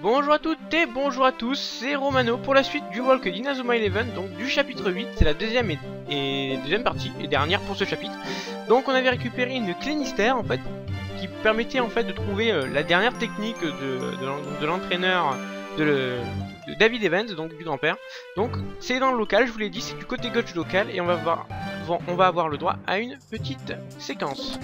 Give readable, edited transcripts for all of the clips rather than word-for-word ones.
Bonjour à toutes et bonjour à tous, c'est Romano pour la suite du Walk d'Inazuma Eleven, donc du chapitre 8, c'est la deuxième deuxième partie et dernière pour ce chapitre. Donc on avait récupéré une clé mystère en fait, qui permettait en fait de trouver la dernière technique de l'entraîneur de David Evans, donc du grand-père. Donc c'est dans le local, je vous l'ai dit, c'est du côté gauche local et on va avoir le droit à une petite séquence.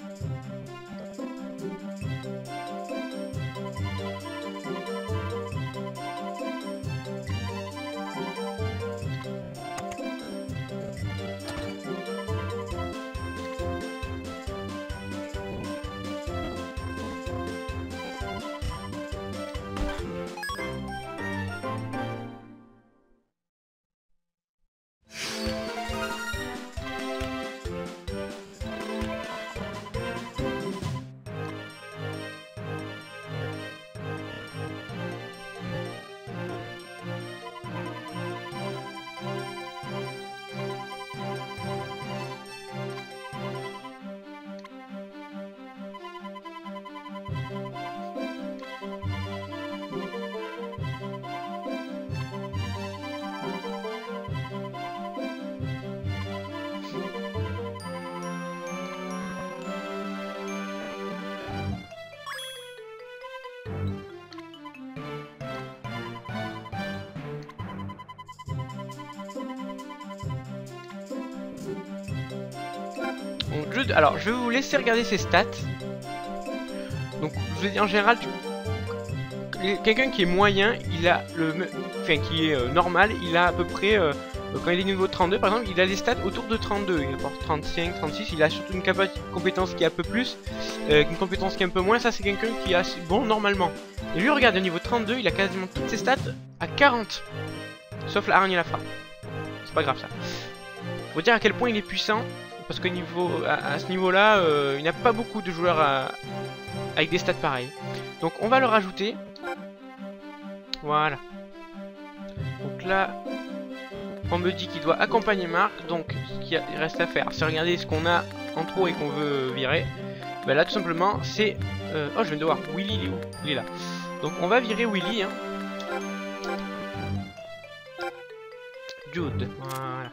Donc, alors, je vais vous laisser regarder ses stats. Donc, je vous ai dit en général, quelqu'un qui est moyen, il a enfin qui est normal, il a à peu près, quand il est niveau 32 par exemple, il a des stats autour de 32, il apporte 35, 36, il a surtout une compétence qui est un peu plus, une compétence qui est un peu moins, ça c'est quelqu'un qui est assez bon normalement. Et lui regarde, au niveau 32, il a quasiment toutes ses stats à 40, sauf la hargne et la frappe. C'est pas grave ça. Faut dire à quel point il est puissant, parce que à ce niveau-là, il n'y a pas beaucoup de joueurs avec des stats pareils. Donc on va le rajouter. Voilà. Donc là, on me dit qu'il doit accompagner Marc. Donc ce qu'il reste à faire, c'est regarder ce qu'on a en trop et qu'on veut virer. Ben là tout simplement c'est... Oh, je viens de voir, Willy il est où? Il est là. Donc on va virer Willy, hein. Jude, voilà.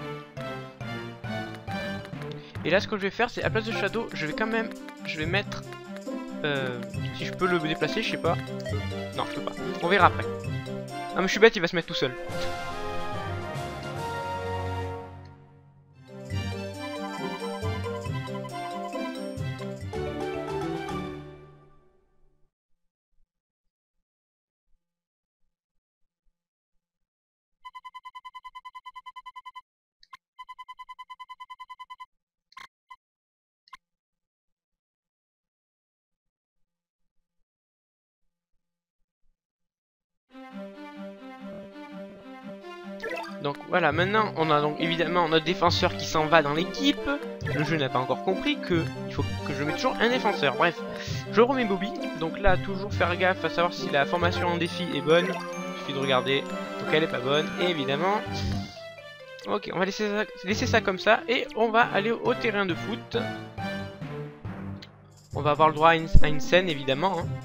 Et là ce que je vais faire, c'est à place de Shadow, je vais mettre... si je peux le déplacer, je sais pas. Non, je peux pas. On verra après. Ah mais je suis bête, il va se mettre tout seul. Donc voilà, maintenant on a donc évidemment notre défenseur qui s'en va dans l'équipe. Le jeu n'a pas encore compris que il faut que je mette toujours un défenseur. Bref, je remets Bobby. Donc là, toujours faire gaffe à savoir si la formation en défi est bonne. Il suffit de regarder. Donc elle est pas bonne, et évidemment. Ok, on va laisser ça comme ça et on va aller au terrain de foot. On va avoir le droit à une scène évidemment, hein.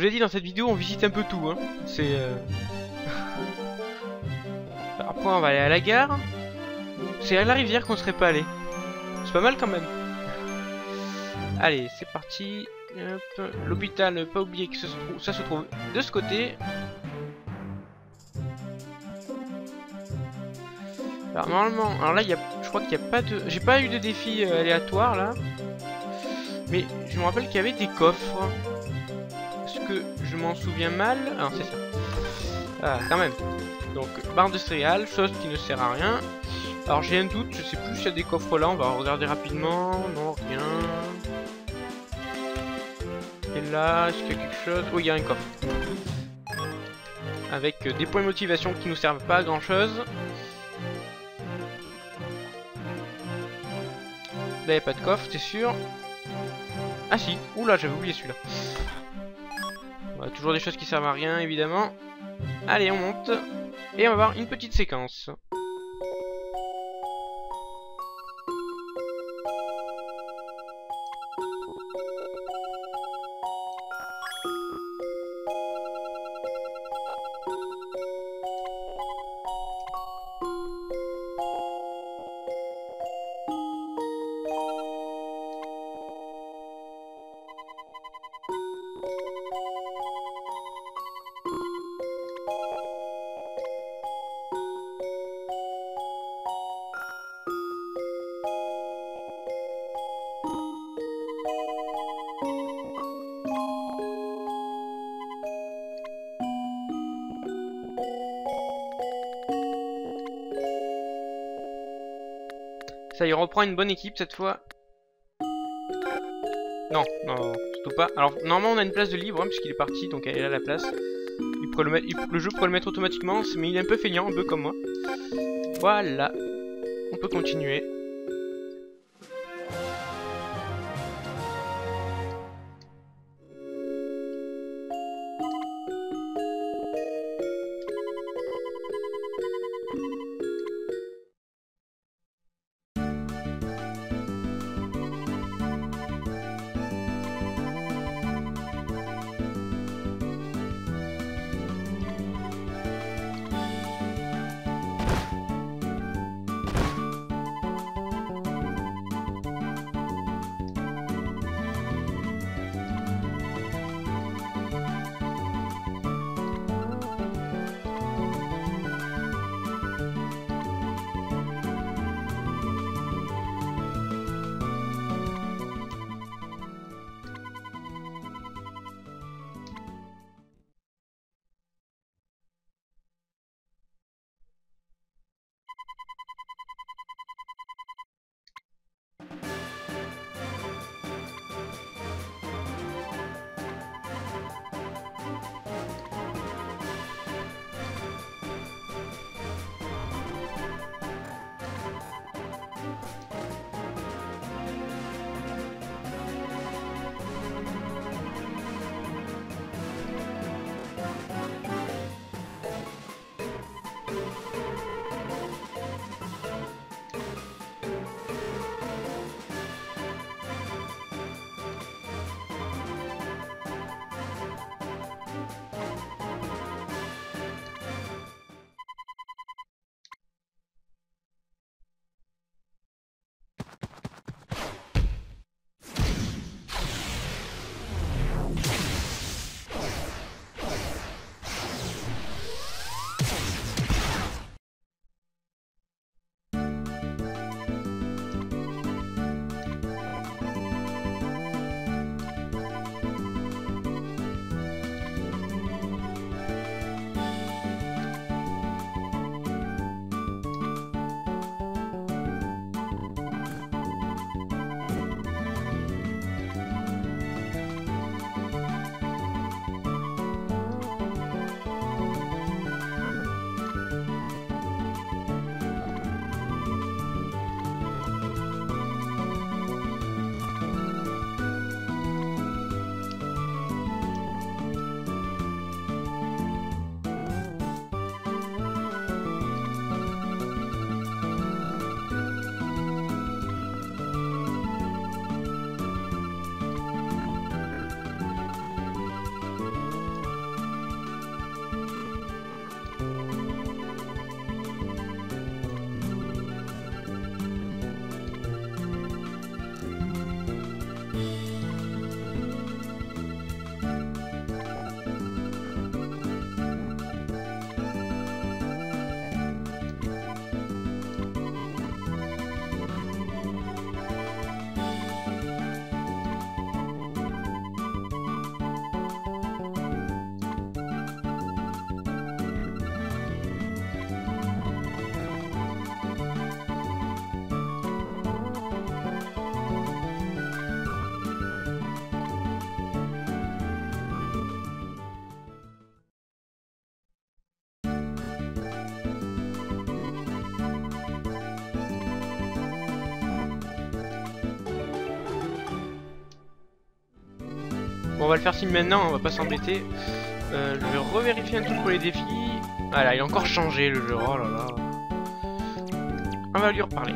vous ai dit, dans cette vidéo, on visite un peu tout. Hein. C'est... Après, on va aller à la gare. C'est à la rivière qu'on serait pas allé. C'est pas mal quand même. Allez, c'est parti. L'hôpital, ne pas oublier que ça se trouve de ce côté. Alors normalement, alors là, je crois qu'il n'y a pas de... J'ai pas eu de défi aléatoire là. Mais je me rappelle qu'il y avait des coffres. Est-ce que je m'en souviens mal? Ah, c'est ça. Ah, quand même. Donc, barre de céréales, chose qui ne sert à rien. Alors j'ai un doute, je sais plus s'il y a des coffres là, on va regarder rapidement. Non, rien. Et là, est-ce qu'il y a quelque chose? Oui, il y a un coffre. Avec des points de motivation qui nous servent pas à grand chose. Là, il n'y a pas de coffre, c'est sûr. Ah si, oula, j'avais oublié celui-là. Toujours des choses qui servent à rien, évidemment. Allez, on monte. Et on va voir une petite séquence. Ça y reprend une bonne équipe cette fois. Non, non, surtout pas. Alors, normalement, on a une place de libre, hein, puisqu'il est parti, donc elle est là la place. Le jeu pourrait le mettre automatiquement, mais il est un peu feignant, un peu comme moi. Voilà. On peut continuer. Bon, on va le faire signe maintenant, on va pas s'embêter. Je vais revérifier un truc pour les défis. Voilà, il a encore changé le jeu, oh là là. On va lui reparler.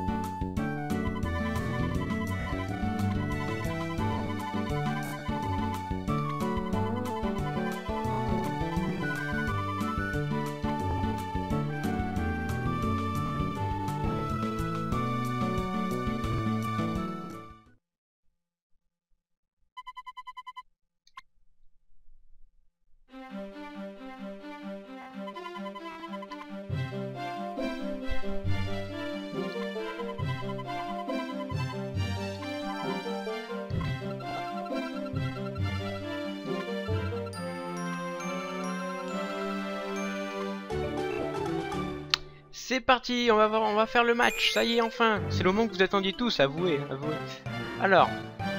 C'est parti, on va faire le match, ça y est enfin. C'est le moment que vous attendiez tous, avouez. Alors,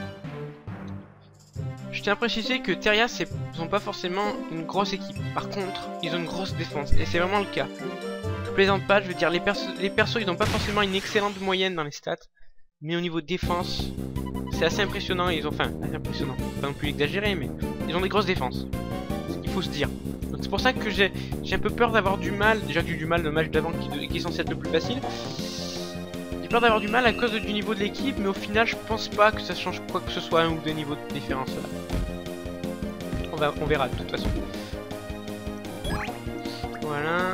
je tiens à préciser que Terria, ils ont pas forcément une grosse équipe. Par contre, ils ont une grosse défense, et c'est vraiment le cas. Je plaisante pas, je veux dire, les persos, ils ont pas forcément une excellente moyenne dans les stats. Mais au niveau défense, c'est assez impressionnant. Ils ont, enfin, assez impressionnant, pas non plus exagéré, mais ils ont des grosses défenses. Il faut se dire. C'est pour ça que j'ai un peu peur d'avoir du mal. Déjà que j'ai eu du mal le match d'avant qui est censé être le plus facile. J'ai peur d'avoir du mal à cause du niveau de l'équipe, mais au final je pense pas que ça change quoi que ce soit, un ou deux niveaux de différence là. On verra de toute façon. Voilà.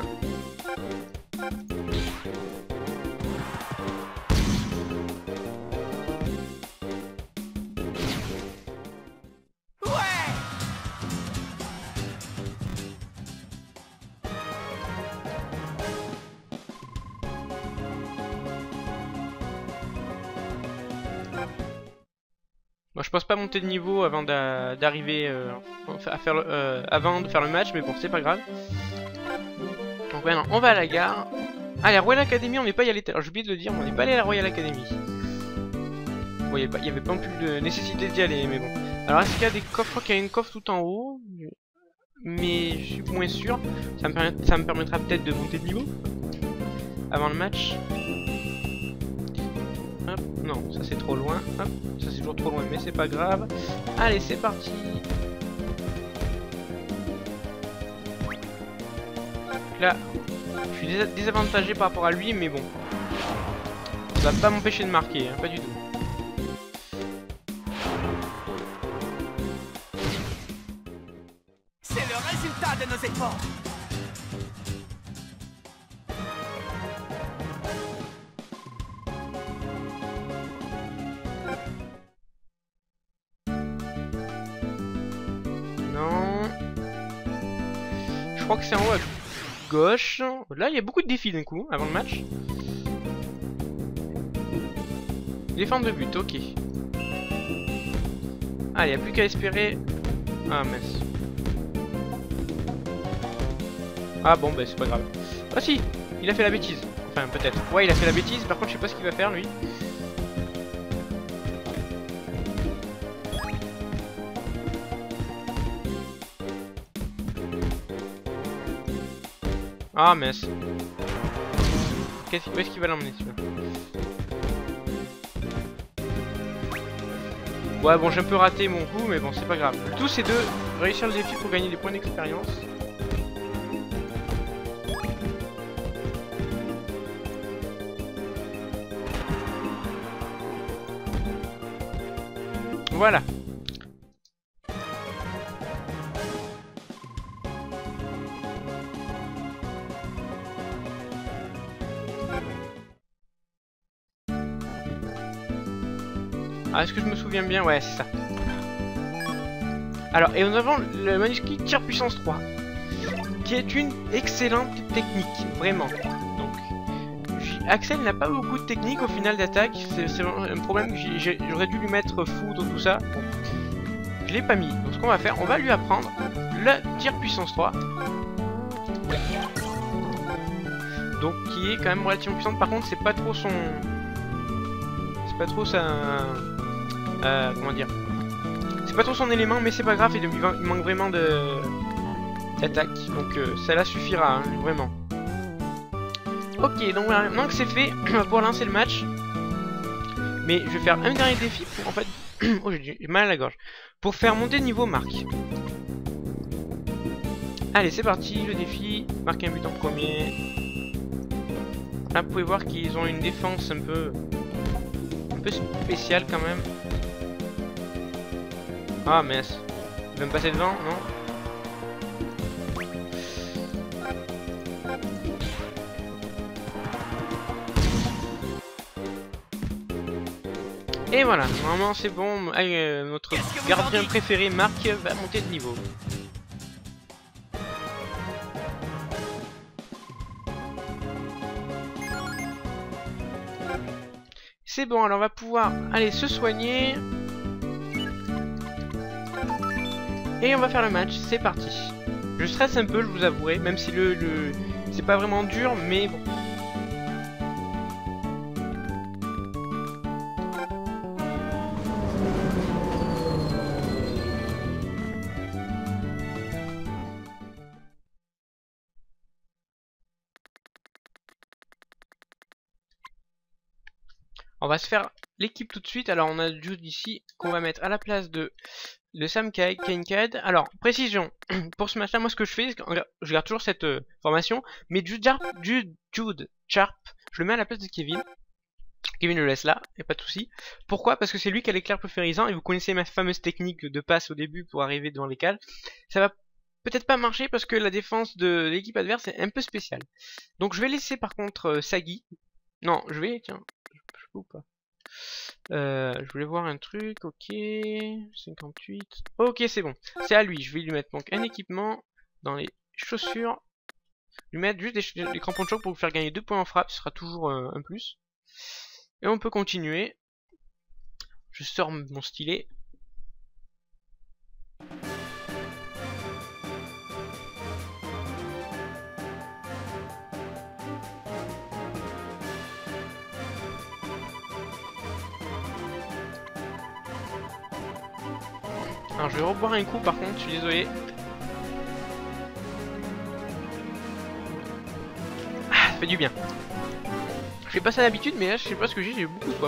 Moi je pense pas monter de niveau avant d'arriver à faire avant de faire le match, mais bon c'est pas grave. Donc voilà, on va à la gare. Ah, la Royal Academy, on n'est pas y allé. Alors j'ai oublié de le dire, mais on n'est pas allé à la Royal Academy. Bon, il y avait pas plus de nécessité d'y aller, mais bon. Alors est-ce qu'il y a des coffres? Je crois qu'il y a une coffre tout en haut, mais je suis moins sûr. Ça me permettra peut-être de monter de niveau avant le match. Hop, non, ça c'est trop loin. Hop, ça c'est toujours trop loin, mais c'est pas grave. Allez, c'est parti. Là, je suis désavantagé par rapport à lui, mais bon. Ça va pas m'empêcher de marquer, hein, pas du tout. C'est le résultat de nos efforts. Non. Je crois que c'est en haut à gauche. Là, il y a beaucoup de défis d'un coup, avant le match. Défendre de but, ok. Ah, il n'y a plus qu'à espérer. Ah, mince. Ah bon, bah c'est pas grave. Ah si, il a fait la bêtise. Enfin, peut-être. Ouais, il a fait la bêtise, par contre, je sais pas ce qu'il va faire, lui. Ah mince. Où est-ce qu'il va l'emmener celui-là? Ouais bon, j'ai un peu raté mon coup, mais bon c'est pas grave. Le tout c'est de réussir le défi pour gagner des points d'expérience. Voilà. Ah, est-ce que je me souviens bien? Ouais, c'est ça. Alors, et nous avons le manuscrit tir puissance 3, qui est une excellente technique, vraiment. Donc, Axel n'a pas beaucoup de technique au final d'attaque. C'est un problème que j'aurais dû lui mettre foudre, tout ça. Bon, je l'ai pas mis. Donc, ce qu'on va faire, on va lui apprendre le tir puissance 3. Donc, qui est quand même relativement puissante. Par contre, c'est pas trop son... C'est pas trop sa... comment dire, c'est pas trop son élément, mais c'est pas grave, il manque vraiment d'attaque, donc ça la suffira, hein, vraiment. Ok, donc voilà, maintenant que c'est fait, on va pouvoir lancer le match. Mais je vais faire un dernier défi pour en fait Oh, j'ai mal à la gorge. Pour faire monter le niveau, marque. Allez, c'est parti, le défi. Marquer un but en premier. Là, vous pouvez voir qu'ils ont une défense un peu spéciale quand même. Ah, mince. Il va me passer devant, non? Et voilà, normalement c'est bon. Allez, notre gardien préféré, Marc, va monter de niveau. C'est bon, alors on va pouvoir aller se soigner. Et on va faire le match, c'est parti. Je stresse un peu, je vous avouerai, même si c'est pas vraiment dur, mais bon. On va se faire l'équipe tout de suite. Alors on a Jude ici qu'on va mettre à la place de Sam Kincaid. Alors précision, pour ce match là, moi ce que je fais, je garde toujours cette formation, mais Jude Sharp, je le mets à la place de Kevin. Kevin le laisse là, y a pas de souci. Pourquoi? Parce que c'est lui qui a l'éclair pulvérisant et vous connaissez ma fameuse technique de passe au début pour arriver devant les cales. Ça va peut-être pas marcher parce que la défense de l'équipe adverse est un peu spéciale. Donc je vais laisser par contre Sagi. Non, tiens, je peux ou pas? Je voulais voir un truc, ok, 58, ok c'est bon, c'est à lui, je vais lui mettre donc un équipement dans les chaussures, lui mettre juste des crampons de choc pour vous faire gagner 2 points en frappe, ce sera toujours un plus, et on peut continuer, je sors mon stylet. Alors je vais reboire un coup par contre, je suis désolé. Ah, ça fait du bien. Je fais pas ça d'habitude, mais là je sais pas ce que j'ai beaucoup de soif.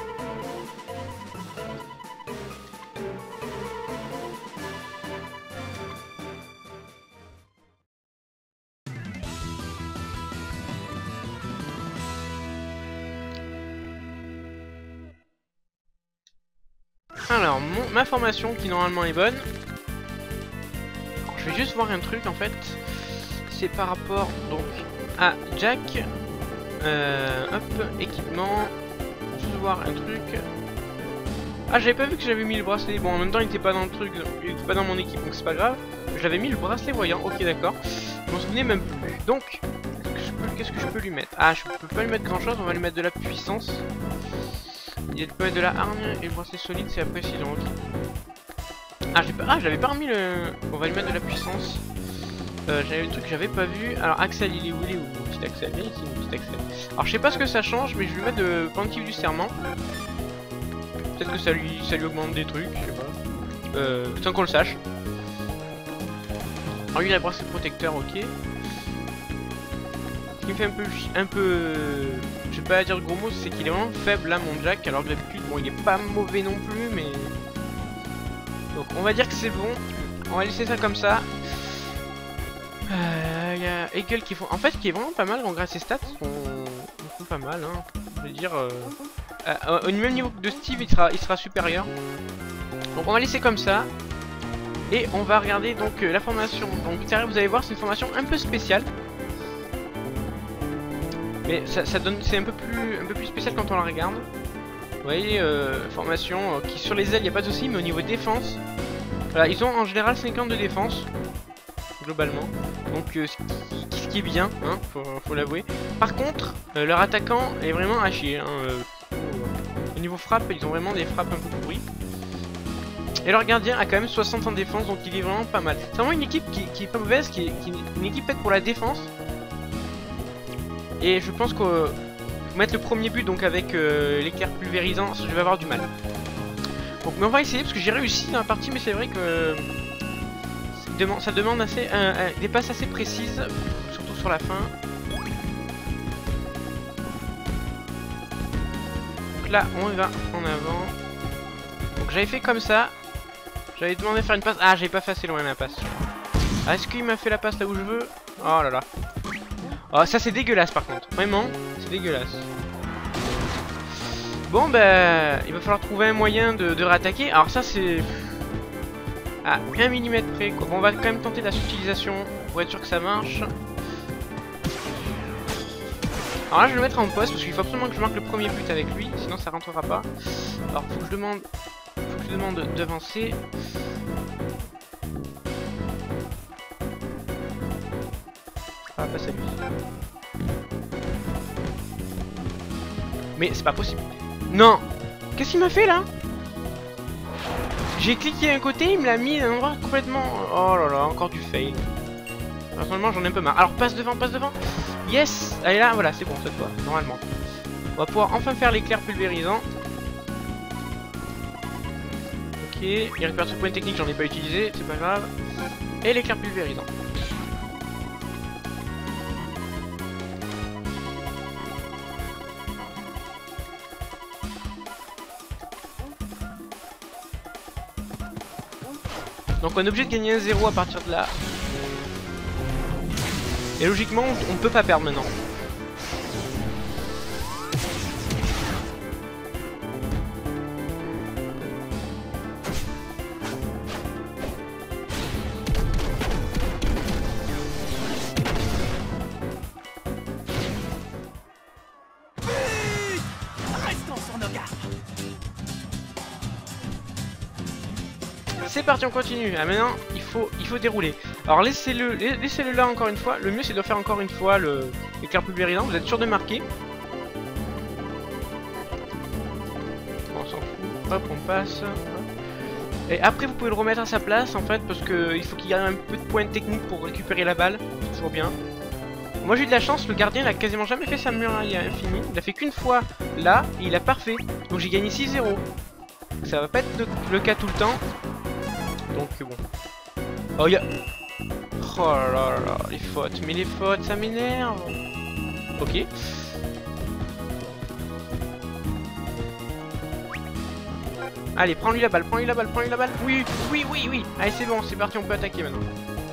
Alors, ma formation qui normalement est bonne. Alors, je vais juste voir un truc en fait. C'est par rapport donc à Jack. Hop, équipement. Juste voir un truc. Ah, j'avais pas vu que j'avais mis le bracelet. Bon, en même temps, il était pas dans le truc, il était pas dans mon équipe, donc c'est pas grave. J'avais mis le bracelet voyant. Ok, d'accord. Je m'en souvenais même plus. Donc, qu'est-ce que je peux lui mettre? Ah, je peux pas lui mettre grand chose. On va lui mettre de la puissance. Il peut mettre de la hargne et le bracelet solide, c'est après si donc. Ah, j'avais pas remis le. On va lui mettre de la puissance. J'avais le truc que j'avais pas vu. Alors, Axel, il est où? Il est où? Mon petit Axel, viens ici, mon petit Axel. Alors, je sais pas ce que ça change, mais je vais lui mettre de pendentif du serment. Peut-être que ça lui augmente des trucs, je sais pas. Sans qu'on le sache. Alors, lui, il a le bracelet protecteur, ok. Ce qui me fait un peu je vais pas dire le gros mot, c'est qu'il est vraiment faible là mon Jack, alors que d'habitude bon il est pas mauvais non plus, mais donc on va dire que c'est bon, on va laisser ça comme ça. Il y a Eagle qui font, en fait qui est vraiment pas mal, en grâce à ses stats sont pas mal hein. Je veux dire au même niveau de Steve il sera supérieur, donc on va laisser comme ça. Et on va regarder donc la formation, donc vous allez voir c'est une formation un peu spéciale. Mais ça donne, c'est un peu plus spécial quand on la regarde. Vous voyez, formation qui sur les ailes, il n'y a pas de souci, mais au niveau défense, voilà, ils ont en général 50 de défense, globalement. Donc ce qui est bien, hein, faut l'avouer. Par contre, leur attaquant est vraiment à chier. Hein, au niveau frappe, ils ont vraiment des frappes un peu pourries. Et leur gardien a quand même 60 en défense, donc il est vraiment pas mal. C'est vraiment une équipe qui est pas mauvaise, qui est une équipe faite pour la défense. Et je pense que mettre le premier but donc avec l'éclair pulvérisant, je vais avoir du mal. Donc mais on va essayer parce que j'ai réussi dans la partie, mais c'est vrai que ça demande assez des passes assez précises, surtout sur la fin. Donc là on va en avant. Donc j'avais fait comme ça. J'avais demandé de faire une passe. Ah, j'avais pas fait assez loin la passe. Ah, est-ce qu'il m'a fait la passe là où je veux? Oh là là. Oh, ça c'est dégueulasse par contre. Vraiment, c'est dégueulasse. Bon, bah, il va falloir trouver un moyen de réattaquer. Alors ça c'est... à 1 mm près quoi. Bon, on va quand même tenter la subtilisation pour être sûr que ça marche. Alors là je vais le mettre en pause parce qu'il faut absolument que je marque le premier but avec lui, sinon ça rentrera pas. Alors faut que je demande d'avancer. Ah, pas celui. Mais c'est pas possible. Non. Qu'est-ce qu'il m'a fait là? J'ai cliqué d'un côté, il me l'a mis d'un endroit complètement... Oh là là, encore du fail. Personnellement j'en ai un peu marre. Alors passe devant, passe devant. Yes. Allez là, voilà, c'est bon cette fois, normalement. On va pouvoir enfin faire l'éclair pulvérisant. Ok, il récupère ce point technique, j'en ai pas utilisé, c'est pas grave. Et l'éclair pulvérisant. Donc on est obligé de gagner un 0 à partir de là. Et logiquement, on peut pas perdre maintenant. Restons sur nos gardes. C'est parti, on continue. Ah maintenant, il faut dérouler. Alors laissez-le là encore une fois. Le mieux c'est de faire encore une fois l'éclair pulvérisant. Vous êtes sûr de marquer. On s'en fout. Hop, on passe. Et après vous pouvez le remettre à sa place en fait parce que il faut qu'il garde un peu de points techniques pour récupérer la balle. C'est toujours bien. Moi j'ai eu de la chance, le gardien il a quasiment jamais fait sa muraille infinie. Il a fait qu'une fois là et il a parfait. Donc j'ai gagné 6-0. Ça va pas être le cas tout le temps. Donc bon. Oh y'a... Oh là là là, les fautes. Mais les fautes, ça m'énerve. Ok. Allez, prends-lui la balle, prends-lui la balle, prends-lui la balle. Oui, oui, oui, oui. Allez, c'est bon, c'est parti, on peut attaquer maintenant.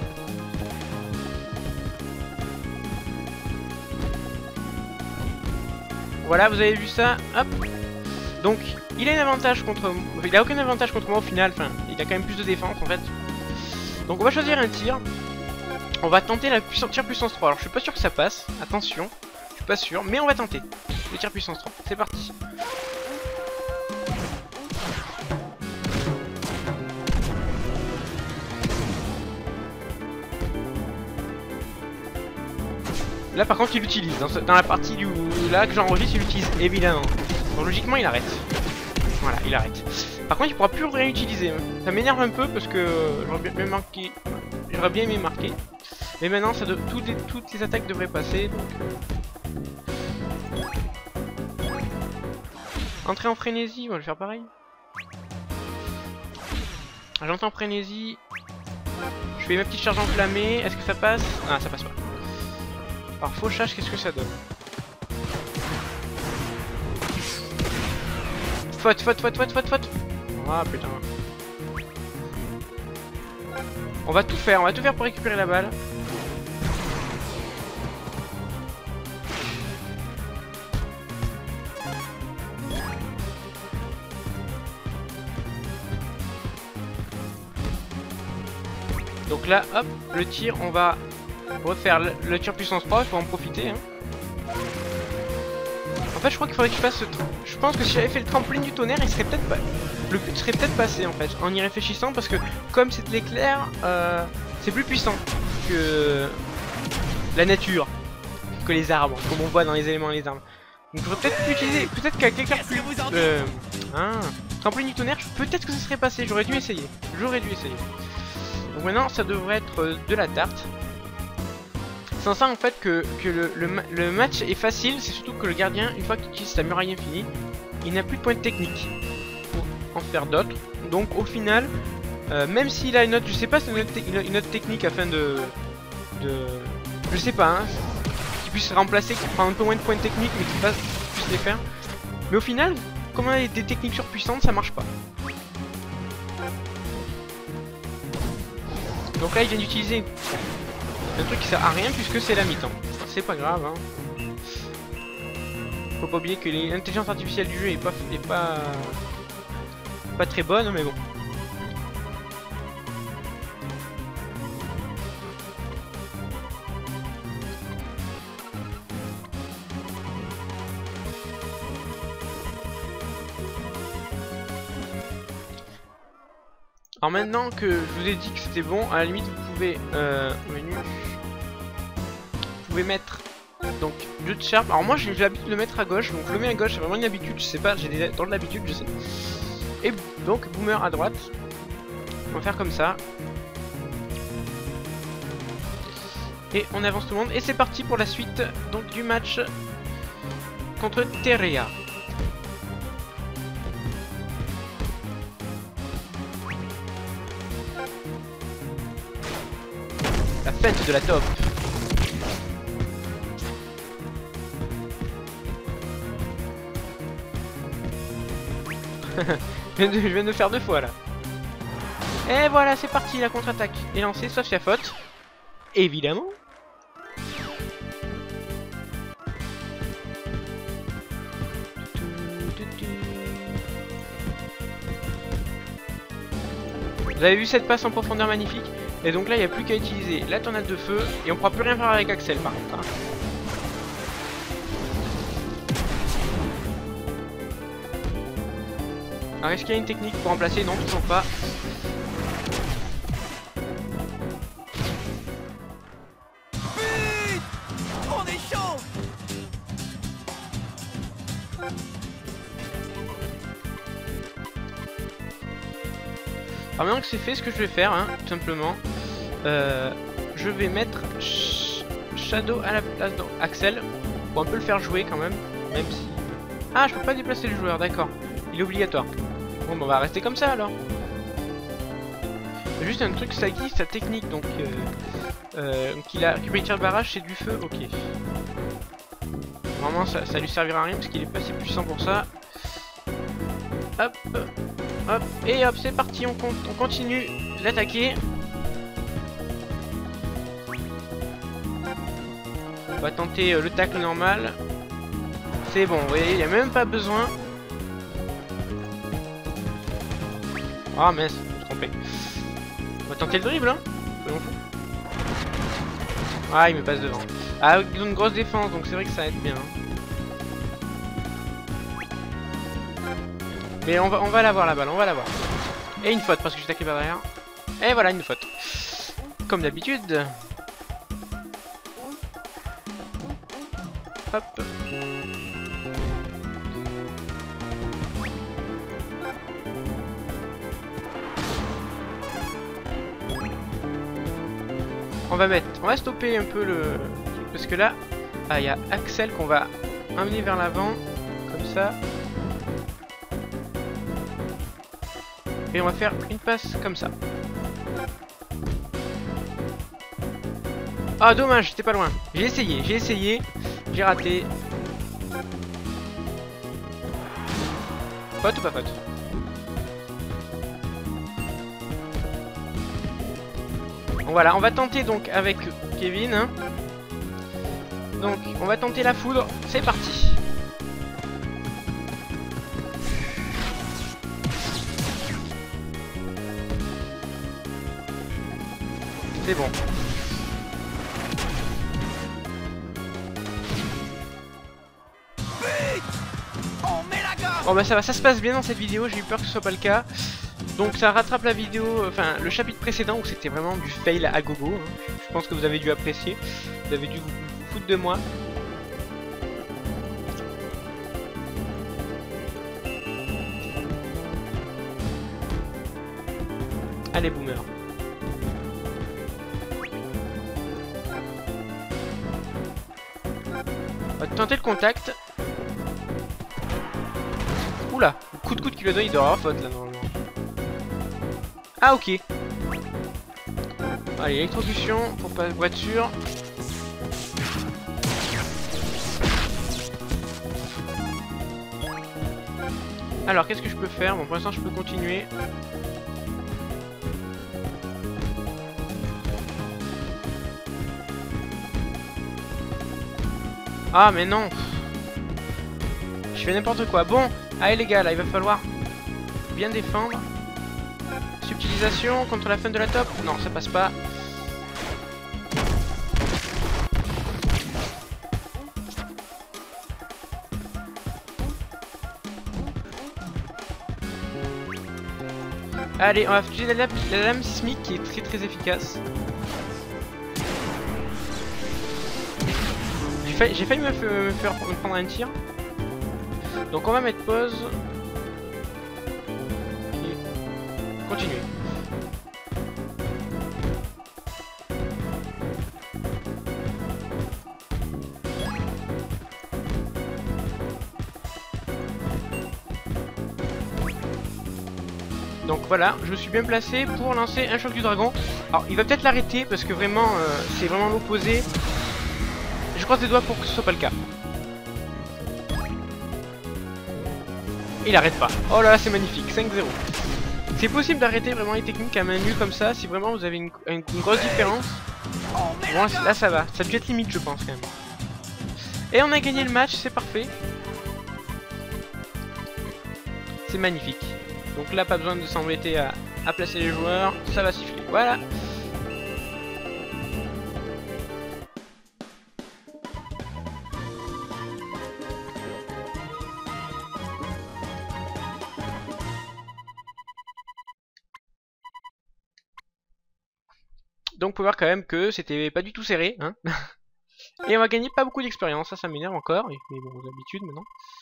Voilà, vous avez vu ça. Hop. Donc, il a un avantage contre... Il a aucun avantage contre moi au final. Enfin, il a quand même plus de défense en fait. Donc on va choisir un tir. On va tenter la tir puissance 3. Alors je suis pas sûr que ça passe. Attention. Je suis pas sûr. Mais on va tenter. Le tir puissance 3. C'est parti. Là par contre il l'utilise. Dans la partie là que j'enregistre il l'utilise évidemment. Donc logiquement il arrête. Voilà, il arrête. Par contre il pourra plus rien utiliser. Ça m'énerve un peu parce que j'aurais bien aimé marquer. Mais maintenant ça toutes les attaques devraient passer. Donc... Entrer en frénésie, on va le faire pareil. J'entends frénésie. Je fais ma petite charge enflammée. Est-ce que ça passe? Ah, ça passe pas. Alors fauchage, qu'est-ce que ça donne? Faute, faute, faute, faute, faute, faute. Ah putain. On va tout faire pour récupérer la balle. Donc là, hop, le tir, on va refaire le tir puissance 3, il faut en profiter. Hein. En fait, je crois qu'il faudrait que je fasse... Je pense que si j'avais fait le trampoline du tonnerre, il serait peut-être pas... Le but serait peut-être passé en fait, en y réfléchissant, parce que comme c'est de l'éclair, c'est plus puissant que la nature, que les arbres, comme on voit dans les éléments et les arbres. Donc je pourrais peut-être utiliser, peut-être qu'avec l'éclair plus... trampoline du tonnerre, peut-être que ça serait passé, j'aurais dû essayer. Donc maintenant, ça devrait être de la tarte. Sans ça en fait que le match est facile, c'est surtout que le gardien, une fois qu'il utilise sa muraille infinie, il n'a plus de points techniques pour en faire d'autres. Donc au final, même s'il a une note, je sais pas si c'est une note technique afin je sais pas, hein, qu'il puisse remplacer, qu'il prend un peu moins de points techniques mais qu'il puisse les faire. Mais au final, comme on a des techniques surpuissantes, ça marche pas. Donc là il vient d'utiliser un truc qui sert à rien puisque c'est la mi-temps. C'est pas grave hein. Faut pas oublier que l'intelligence artificielle du jeu est pas très bonne mais bon. Alors maintenant que je vous ai dit que c'était bon, à la limite vous pouvez au menu, vous pouvez mettre donc jeu de Sharp. Alors moi j'ai l'habitude de le mettre à gauche, donc je le mets à gauche, c'est vraiment une habitude, je sais pas, j'ai dans l'habitude je sais. Et donc Boomer à droite. On va faire comme ça. Et on avance tout le monde et c'est parti pour la suite donc du match contre Terea. La fête de la top. Je viens de faire 2 fois là. Et voilà, c'est parti, la contre-attaque est lancée, sauf s'il y a faute. Évidemment. Vous avez vu cette passe en profondeur magnifique? Et donc là il n'y a plus qu'à utiliser la tornade de feu et on pourra plus rien faire avec Axel par contre hein. Alors est-ce qu'il y a une technique pour remplacer? Non, toujours pas. Vite! On est chaud! Alors maintenant que c'est fait, ce que je vais faire, hein, tout simplement, je vais mettre Shadow à la place d'Axel pour un peu le faire jouer quand même si... Ah, je peux pas déplacer le joueur, d'accord. Il est obligatoire. Bon, bah, on va rester comme ça alors. Juste un truc, ça existe, sa technique, donc qu'il a récupéré tir de barrage, c'est du feu, ok. Vraiment, ça lui servira à rien parce qu'il est pas si puissant pour ça. Hop, hop, et hop, c'est parti, on continue d'attaquer. On va tenter le tacle normal. C'est bon, vous voyez, il n'y a même pas besoin. Ah mince, je me suis trompé. On va tenter le dribble, hein. Ah, il me passe devant. Ah, ils ont une grosse défense, donc c'est vrai que ça aide bien. Mais on va l'avoir la balle, on va l'avoir. Et une faute parce que j'ai taclé par derrière. Et voilà, une faute. Comme d'habitude. Hop. On va stopper un peu le truc parce que là, il y a Axel qu'on va amener vers l'avant, comme ça. Et on va faire une passe comme ça. Ah dommage, j'étais pas loin. J'ai essayé, j'ai raté. Faute ou pas faute? Bon, voilà, on va tenter donc avec Kevin. Hein. Donc on va tenter la foudre, c'est parti. C'est bon. Bon bah ça va, ça se passe bien dans cette vidéo, j'ai eu peur que ce soit pas le cas. Donc ça rattrape la vidéo, enfin le chapitre précédent où c'était vraiment du fail à gogo. Hein. Je pense que vous avez dû apprécier, vous avez dû vous foutre de moi. Allez Boomer. On va tenter le contact. Oula, le coup de coude qu'il lui a donné, il doit avoir faute là normalement. Ah ok. Allez, électrocution pour être sûr. Alors qu'est-ce que je peux faire? Bon pour l'instant je peux continuer. Ah mais non. Je fais n'importe quoi. Bon, allez les gars, là il va falloir bien défendre. Subtilisation contre la fin de la top. Non, ça passe pas. Allez, on va utiliser la lame sismique qui est très efficace. J'ai failli me faire prendre un tir. Donc on va mettre pause. Et continuer. Donc voilà, je suis bien placé pour lancer un choc du dragon. Alors il va peut-être l'arrêter parce que vraiment c'est vraiment l'opposé. Je croise les doigts pour que ce soit pas le cas. Il arrête pas. Oh là là, c'est magnifique, 5-0. C'est possible d'arrêter vraiment les techniques à main nue comme ça si vraiment vous avez une grosse différence. Bon là ça va, ça peut être limite je pense quand même. Et on a gagné le match, c'est parfait. C'est magnifique. Donc là pas besoin de s'embêter à placer les joueurs, ça va siffler. Voilà. Donc, vous pouvez voir quand même que c'était pas du tout serré, hein. Et on va gagner pas beaucoup d'expérience, ça m'énerve encore, mais bon, d'habitude maintenant.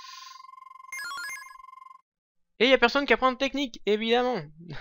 Et il y a personne qui apprend de technique, évidemment.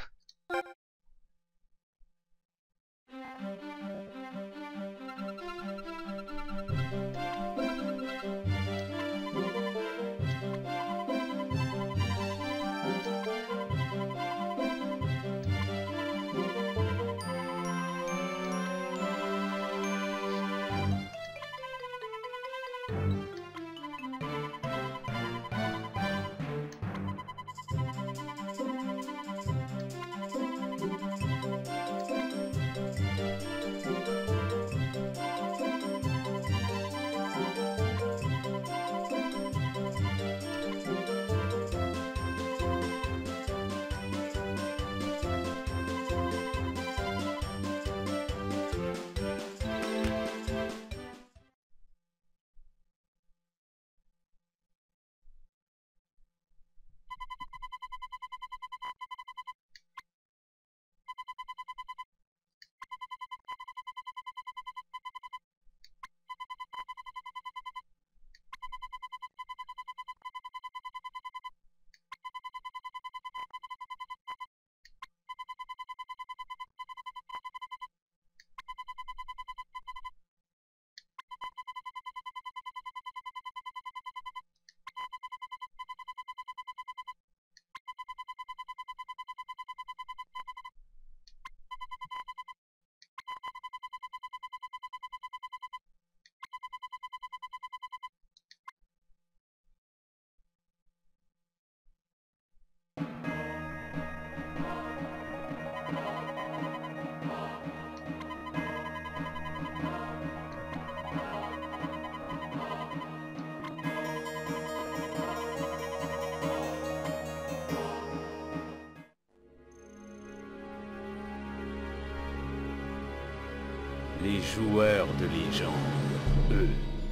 Les joueurs de légende, eux.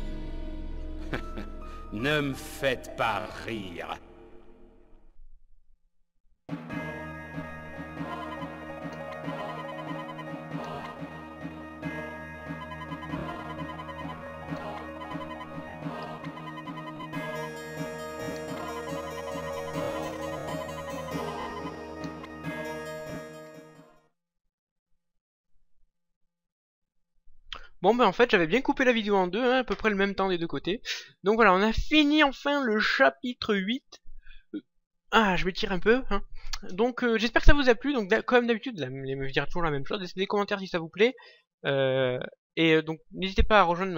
Ne me faites pas rire. Bon ben en fait j'avais bien coupé la vidéo en deux, hein, à peu près le même temps des deux côtés. Donc voilà, on a fini enfin le chapitre 8. Ah, je m'étire un peu, hein. Donc j'espère que ça vous a plu, donc comme d'habitude, me dire toujours la même chose, laissez des commentaires si ça vous plaît. Donc n'hésitez pas à rejoindre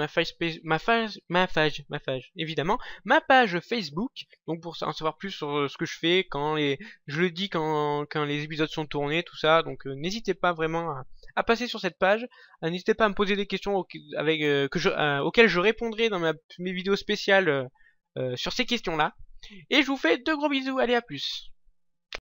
évidemment, ma page Facebook, donc pour en savoir plus sur ce que je fais, je le dis quand les épisodes sont tournés, tout ça, donc n'hésitez pas vraiment à passer sur cette page. N'hésitez pas à me poser des questions auxquelles je répondrai dans mes vidéos spéciales sur ces questions-là. Et je vous fais de gros bisous, allez à plus.